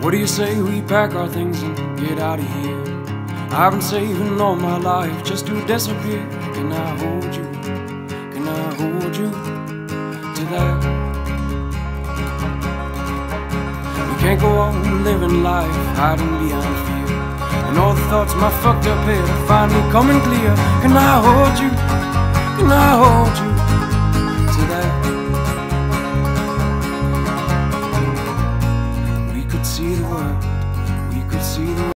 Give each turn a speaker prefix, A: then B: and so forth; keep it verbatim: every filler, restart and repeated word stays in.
A: What do you say we pack our things and get out of here? I've been saving all my life just to disappear. Can I hold you? Can I hold you to that? We can't go on living life hiding behind fear, and all the thoughts in my fucked up head are finally coming clear. Can I hold you? Can I hold you